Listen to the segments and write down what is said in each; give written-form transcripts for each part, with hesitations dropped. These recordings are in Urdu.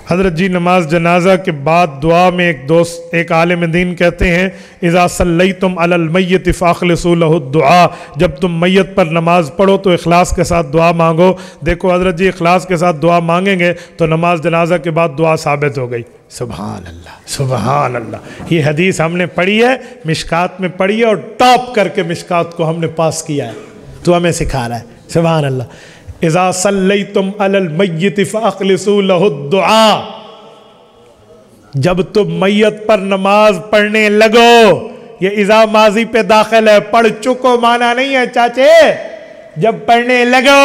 حضرت جی نماز جنازہ کے بعد دعا میں ایک عالم دین کہتے ہیں اذا صلیتم علی المیت فاخلصوا لہ الدعاء، جب تم میت پر نماز پڑھو تو اخلاص کے ساتھ دعا مانگو۔ دیکھو حضرت جی اخلاص کے ساتھ دعا مانگیں گے تو نماز جنازہ کے بعد دعا ثابت ہو گئی۔ سبحان اللہ سبحان اللہ، یہ حدیث ہم نے پڑھی ہے، مشکات میں پڑھی ہے، اور ٹاپ کر کے مشکات کو ہم نے پاس کیا ہے، تو ہمیں سکھا رہا ہے۔ سبحان اللہ۔ اذا صلیتم علی المیت فاخلصوا لہ الدعاء، جب تم میت پر نماز پڑھنے لگو، یہ اذا ماضی پہ داخل ہے، پڑھ چکو مانا نہیں ہے چاچے، جب پڑھنے لگو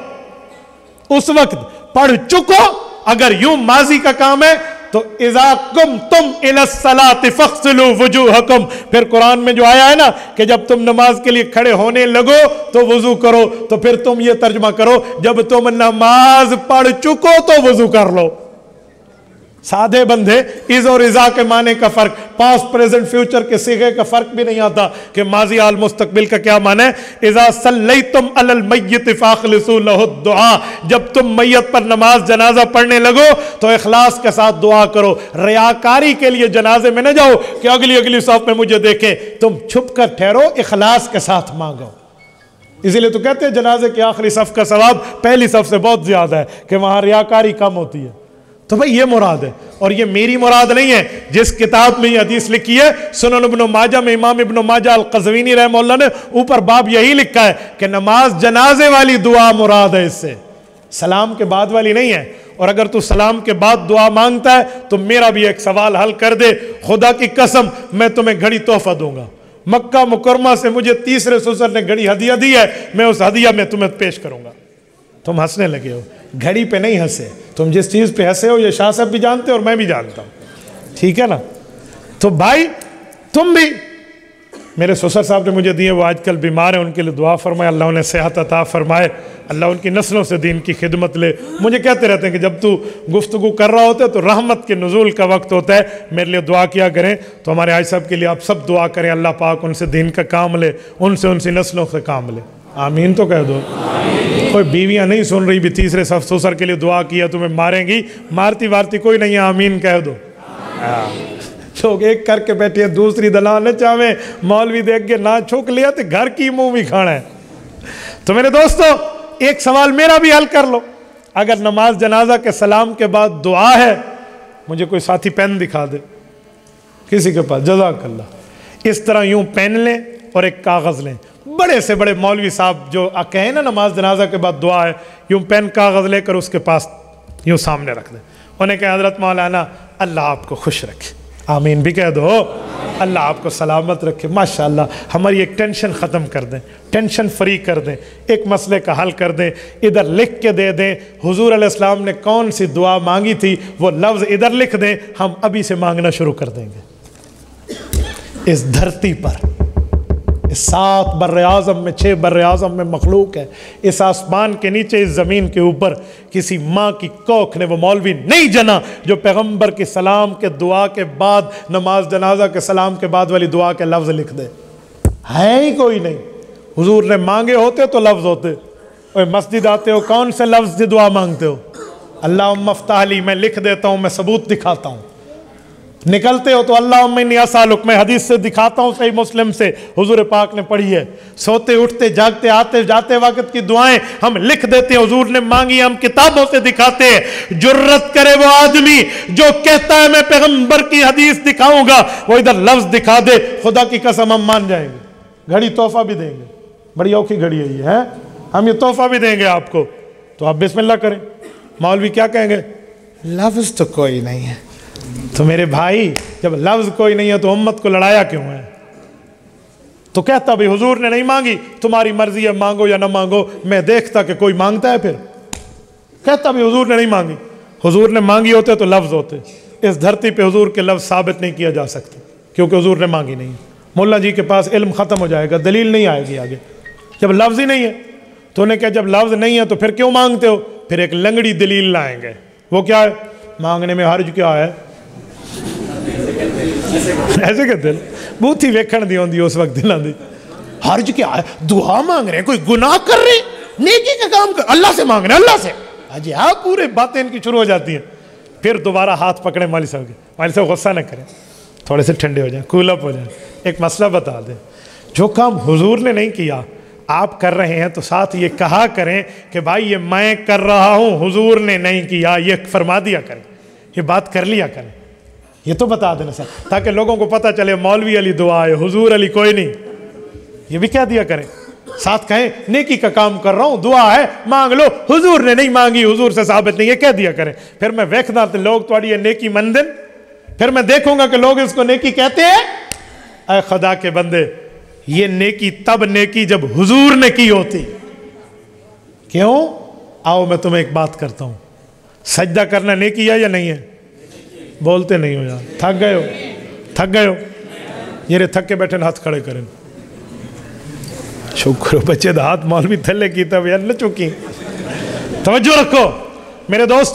اس وقت پڑھ چکو۔ اگر یوں ماضی کا کام ہے تو اذا قمتم الی الصلاۃ فاغسلوا وجوہکم، پھر قرآن میں جو آیا ہے نا کہ جب تم نماز کے لیے کھڑے ہونے لگو تو وضو کرو، تو پھر تم یہ ترجمہ کرو جب تم نماز پڑھ چکو تو وضو کر لو۔ سادھے بندے از اور اذا کے معنی کا فرق، پاسٹ پریزنٹ فیوچر کے صیغے کا فرق بھی نہیں آتا کہ ماضی حال مستقبل کا کیا معنی ہے۔ اذا صلیتم علی المیت فاخلصوا لہ الدعاء، جب تم میت پر نماز جنازہ پڑھنے لگو تو اخلاص کے ساتھ دعا کرو۔ ریاکاری کے لیے جنازے میں نہ جاؤ کہ اگلی صف میں مجھے دیکھیں، تم چھپ کر ٹھہرو، اخلاص کے ساتھ مانگو۔ اسی لیے تو کہتے ہیں جنازے کی آخری صف کا ثواب پہلی صف سے بہت زیادہ ہے کہ وہاں ریاکاری کم ہوتی ہے۔ تو بھئی یہ مراد ہے، اور یہ میری مراد نہیں ہے، جس کتاب میں یہ حدیث لکھی ہے سنن ابن ماجہ میں امام ابن ماجہ القزوینی رحمہ اللہ نے اوپر باب یہی لکھا ہے کہ نماز جنازے والی دعا مراد ہے، اس سے سلام کے بعد والی نہیں ہے۔ اور اگر تو سلام کے بعد دعا مانگتا ہے تو میرا بھی ایک سوال حل کر دے، خدا کی قسم میں تمہیں گھڑی تحفہ دوں گا، مکہ مکرمہ سے مجھے تیسرے سسر نے گھڑی ہدیہ دی ہے، میں اس ہدیہ میں تمہیں پیش کروں گا۔ تم ہنسنے لگے ہو، گھڑی پہ نہیں ہنسے، تم جس چیز پہ ہنسے ہو یہ شاہ صاحب بھی جانتے اور میں بھی جانتا ہوں، ٹھیک ہے نا؟ تو بھائی تم بھی، میرے سسر صاحب نے مجھے دیے، وہ آج کل بیمار ہیں، ان کے لیے دعا فرمائے، اللہ انہیں صحت عطا فرمائے، اللہ ان کی نسلوں سے دین کی خدمت لے۔ مجھے کہتے رہتے ہیں کہ جب تو گفتگو کر رہا ہوتا ہے تو رحمت کے نزول کا وقت ہوتا ہے، میرے لیے دعا کیا کریں۔ تو ہمارے حاج صاحب کے لیے آپ سب دعا کریں، اللہ پاک ان سے دین کا کام لے، ان سے نسلوں سے کام لے۔ آمین تو کہہ دو۔ کوئی بیویاں نہیں سن رہی بھی تیسرے صف سسر کے لیے دعا کیا تمہیں ماریں گی، مارتی وارتی کوئی نہیں ہے، آمین کہہ دو۔ لوگ ایک کر کے بیٹھے ہیں، دوسری دلال نہ چاہیں، مولوی دیکھ کے نہ چھک لیا تو گھر کی منہ بھی کھانا ہے۔ تو میرے دوستو ایک سوال میرا بھی حل کر لو، اگر نماز جنازہ کے سلام کے بعد دعا ہے، مجھے کوئی ساتھی پین دکھا دے کسی کے پاس، جزاک اللہ۔ اس طرح یوں پین لیں اور ایک کاغذ لیں، بڑے سے بڑے مولوی صاحب جو کہیں نا نماز جنازہ کے بعد دعا ہے، یوں پین کاغذ لے کر اس کے پاس یوں سامنے رکھ دیں، انہیں کہیں حضرت مولانا اللہ آپ کو خوش رکھے، آمین بھی کہہ دو، اللہ آپ کو سلامت رکھے، ماشاءاللہ ہماری ایک ٹینشن ختم کر دیں، ٹینشن فری کر دیں، ایک مسئلے کا حل کر دیں، ادھر لکھ کے دے دیں حضور علیہ السلام نے کون سی دعا مانگی تھی، وہ لفظ ادھر لکھ دیں، ہم ابھی سے مانگنا شروع کر دیں گے۔ اس دھرتی پر 7 بر اعظم میں 6 بر اعظم میں مخلوق ہے، اس آسمان کے نیچے اس زمین کے اوپر کسی ماں کی کوکھ نے وہ مولوی نہیں جنا جو پیغمبر کی سلام کے دعا کے بعد نماز جنازہ کے سلام کے بعد والی دعا کے لفظ لکھ دے، ہے ہی کوئی نہیں۔ حضور نے مانگے ہوتے تو لفظ ہوتے، اور مسجد آتے ہو کون سے لفظ سے دعا مانگتے ہو؟ اللہم افتح لی، میں لکھ دیتا ہوں، میں ثبوت دکھاتا ہوں۔ نکلتے ہو تو اللہم انی اسالک، میں حدیث سے دکھاتا ہوں، صحیح مسلم سے حضور پاک نے پڑھی ہے، سوتے اٹھتے جاگتے آتے جاتے وقت کی دعائیں ہم لکھ دیتے ہیں، حضور نے مانگی ہم کتابوں سے دکھاتے ہیں۔ جرت کرے وہ آدمی جو کہتا ہے میں پیغمبر کی حدیث دکھاؤں گا، وہ ادھر لفظ دکھا دے، خدا کی قسم ہم مان جائیں گے، گھڑی تحفہ بھی دیں گے، بڑی اوکھی گھڑی ہے یہ، ہم یہ تحفہ بھی دیں گے آپ کو، تو آپ بسم اللہ کریں۔ مولوی کیا کہیں گے؟ لفظ تو کوئی نہیں ہے۔ تو میرے بھائی جب لفظ کوئی نہیں ہے تو امت کو لڑایا کیوں ہے؟ تو کہتا بھی حضور نے نہیں مانگی، تمہاری مرضی ہے مانگو یا نہ مانگو، میں دیکھتا کہ کوئی مانگتا ہے، پھر کہتا بھی حضور نے نہیں مانگی، حضور نے مانگی ہوتے تو لفظ ہوتے۔ اس دھرتی پہ حضور کے لفظ ثابت نہیں کیا جا سکتے کیونکہ حضور نے مانگی نہیں۔ مولا جی کے پاس علم ختم ہو جائے گا، دلیل نہیں آئے گی آگے، جب لفظ ہی نہیں ہے تو انہیں کہا جب لفظ نہیں ہے تو پھر کیوں مانگتے ہو؟ پھر ایک لنگڑی دلیل لائیں گے، وہ کیا ہے؟ مانگنے میں حرج کیا ہے؟ ایسے کہتے ہیں بہت ہی ویکھن دی ہوندی اس وقت دلاں دی، حرج کیا ہے؟ دعا مانگ رہے ہیں، کوئی گناہ کر رہے ہیں، نیکی کا کام کر، اللہ سے مانگ رہے ہیں، اللہ سے، جی ہاں، پورے باتیں ان کی شروع ہو جاتی ہیں۔ پھر دوبارہ ہاتھ پکڑے مولوی صاحب کے، مولوی صاحب غصہ نہ کریں، تھوڑے سے ٹھنڈے ہو جائیں، کول اپ ہو جائیں، ایک مسئلہ بتا دیں، جو کام حضور نے نہیں کیا آپ کر رہے ہیں تو ساتھ یہ کہا کریں کہ بھائی یہ میں کر رہا ہوں، حضور نے نہیں کیا، یہ فرما دیا کریں، یہ بات کر لیا کریں، یہ تو بتا دینا سر، تاکہ لوگوں کو پتہ چلے مولوی علی دعا ہے، حضور علی کوئی نہیں، یہ بھی کہہ دیا کریں، ساتھ کہیں نیکی کا کام کر رہا ہوں، دعا ہے مانگ لو، حضور نے نہیں مانگی، حضور سے ثابت نہیں، یہ کہہ دیا کریں، پھر میں ویکھنا تو لوگ تھوڑی یہ نیکی مندن، پھر میں دیکھوں گا کہ لوگ اس کو نیکی کہتے ہیں۔ اے خدا کے بندے، یہ نیکی تب نیکی جب حضور نے کی ہوتی، کیوں؟ آؤ میں تمہیں ایک بات کرتا ہوں، سجدہ کرنا نیکی ہے یا نہیں ہے؟ بولتے نہیں ہو یار، تھک گئے ہو، تھک گئے ہو، یہ تھک کے بیٹھے ہاتھ کھڑے کریں، شکر بچے دا ہاتھ مولوی تھلے کی تب یار نہ چکی، توجہ رکھو میرے دوستو،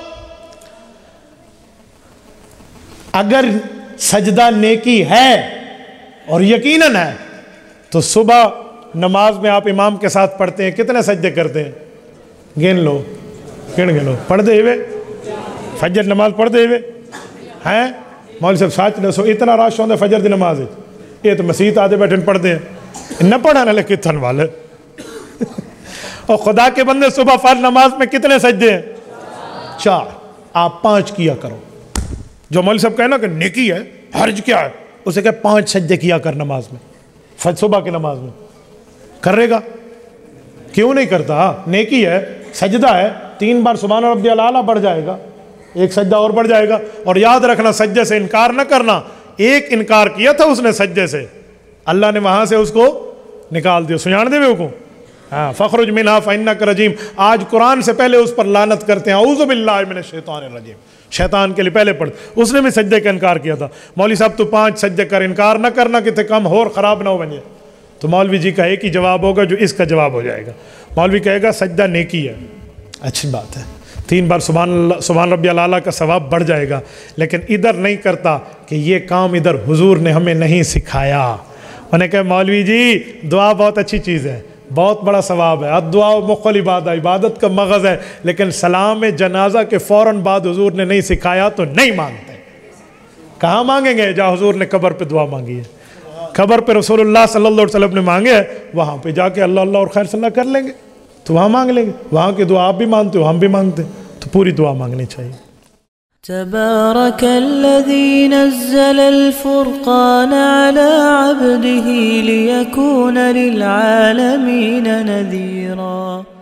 اگر سجدہ نیکی ہے اور یقیناً ہے تو صبح نماز میں آپ امام کے ساتھ پڑھتے ہیں، کتنے سجدے کرتے ہیں؟ گن لو، گن لو، پڑھ دے ہوئے فجر نماز پڑھ دے ہوئے ہیں؟ مولوی صاحب ساتھ دسو اتنا رش ہوتا ہے فجر دی نماز، یہ تو مسیت آدھے بیٹھے پڑھ دے ہیں، نہ پڑھانا لے کتن والے، اور خدا کے بندے صبح فرض نماز میں کتنے سجدے ہیں؟ 4، آپ 5 کیا کرو۔ جو مولوی صاحب کہنا کہ نیکی ہے، حرج کیا ہے، اسے کہ 5 سجدے کیا کر نماز میں، فجر صبح کی نماز میں، کرے گا؟ کیوں نہیں کرتا؟ نیکی ہے، سجدہ ہے، 3 بار سبحان ربی الاعلیٰ بڑھ جائے گا، ایک سجدہ اور بڑھ جائے گا، اور یاد رکھنا سجدے سے انکار نہ کرنا، ایک انکار کیا تھا اس نے سجدے سے، اللہ نے وہاں سے اس کو نکال دیا، سجان دے کو، ہاں فخرج منہا فإنک رجیم، آج قرآن سے پہلے اس پر لعنت کرتے ہیں، اعوذ باللہ من الشیطان الرجیم، شیطان کے لیے پہلے پڑھ، اس نے بھی سجدے کا انکار کیا تھا، مولوی صاحب تو 5 سجدے کر، انکار نہ کرنا کہ تے کم اور خراب نہ ہو بن جائے، تو مولوی جی کا ایک ہی جواب ہوگا جو اس کا جواب ہو جائے گا، مولوی کہے گا سجدہ نیکی ہے، اچھی بات ہے، 3 بار سبحان ربی الاعلیٰ کا ثواب بڑھ جائے گا، لیکن ادھر نہیں کرتا کہ یہ کام ادھر حضور نے ہمیں نہیں سکھایا، انہوں نے کہا مولوی جی دعا بہت اچھی چیز ہے، بہت بڑا ثواب ہے، الدعاء مخ العبادہ، عبادت کا مغز ہے، لیکن سلام جنازہ کے فوراً بعد حضور نے نہیں سکھایا تو نہیں مانگتے۔ کہاں مانگیں گے؟ جہاں حضور نے قبر پہ دعا مانگی ہے، قبر پہ رسول اللہ صلی اللہ علیہ وسلم نے مانگے ہے، وہاں پہ جا کے اللہ اللہ اور خیر صلی اللہ کر لیں گے، تو وہاں مانگ لیں گے، وہاں کی دعا آپ بھی مانگتے ہو، ہم بھی مانگتے ہیں، تو پوری دعا مانگنی چاہیے۔ تبارك الذي نزل الفرقان على عبده ليكون للعالمين نذيرا